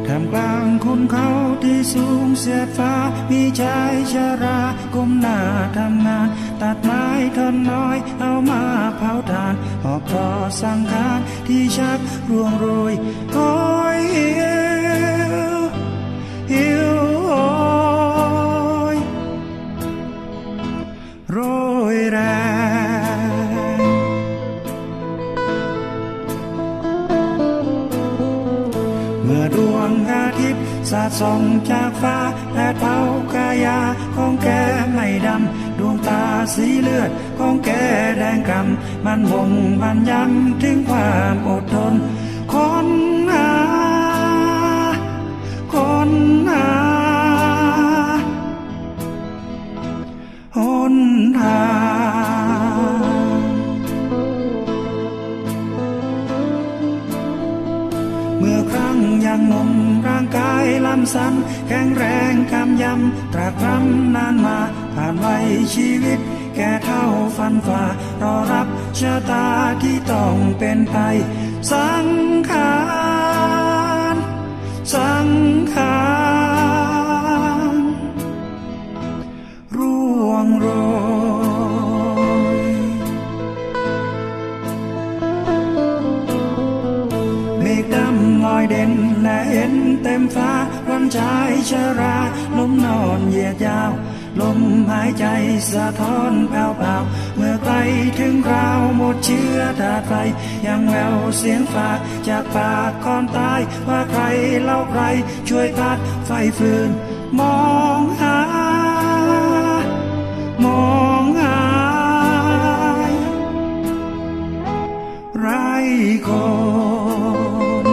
ท่ามกลางคุณเขาที่สูงเสียดฟ้ามีชายชราก้มหน้าทำงานตัดไม้ท่อนน้อยเอามาเผาถ่านหอบต่อสังขารที่ชักร่วงโรยโอยหิวโรยแรงเมื่อดวงอาทิตย์สาดส่องจากฟ้าและเผากายาของแกไม่ดำดวงตาสีเลือดของแกแดงกำมันบ่งบรรยำถึงความอดทนคนหาหนทางเมื่อครั้งยังหนุ่มร่างกายลำสันแข็งแรงกำยำตรากตรำนานมาผ่านวัยชีวิตแก่เท่าฟันฝ่ารอรับชะตาที่ต้องเป็นไปสังขารร่วงโรยเมฆดำลอยเด่นและเห็นเต็มฟ้าวันชายชราล้มนอนเหยียดยาวลมหายใจสะท้อนแผ่วๆเมื่อใกล้ถึงคราวหมดเชื้อธาตุไฟยังแววเสียงฝากจากปากก่อนตายว่าใครเล่าใครช่วยพัดไฟฟืนมองหายไร้คน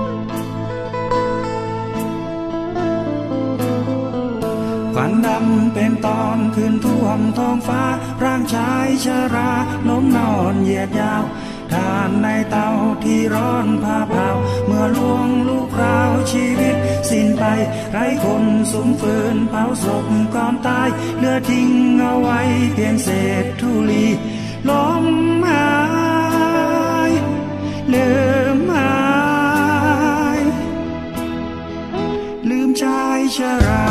ฝันดำเป็นตอนขึ้นท่วมท้องฟ้าร่างชายชราล้มนอนเหยียดยาวทานในเตาที่ร้อนผ่าเผาเมื่อล่วงลูกราวชีวิตสิ้นไปไร้คนสุมฟืนเผาศพก่อนตายเหลือทิ้งเอาไว้เพียงเศษธุลีลมหายลืมชายชรา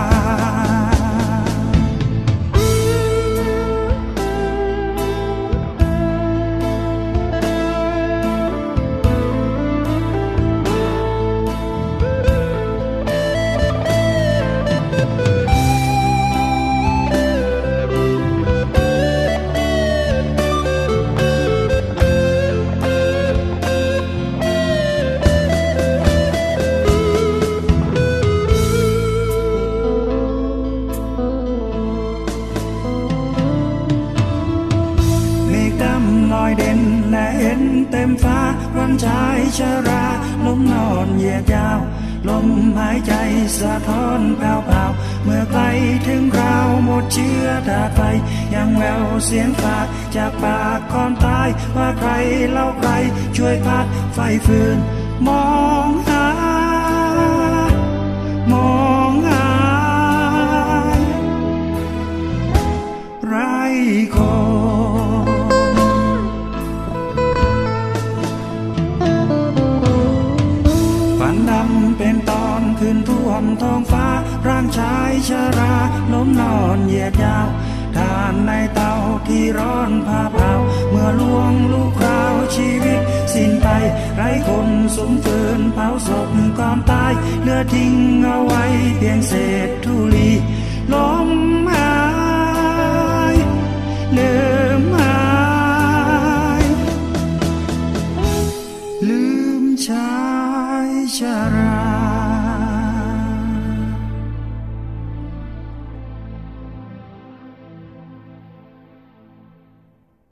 เต็มฟ้าวันชายชราล้มนอนเหยียดยาวลมหายใจสะท้อนแผ่วๆเมื่อใกล้ถึงคราวหมดเชื้อธาตุไฟยังแววเสียงฝากจากปากก่อนตายว่าใครเล่าใครช่วยพัดไฟฟืนมองหายไร้คนฝันดำเป็นตอนขึ้นท่วมท้องฟ้าร่างชายชราล้มนอนเหยียดยาวทานในเตาที่ร้อนผ่าเผาเมื่อล่วงลูกคราวชีวิตสิ้นไปไร้คนสุมฟืนเผาศพก่อนตายเหลือทิ้งเอาไว้เพียงเศษธุลีลมหายลืมชายชรา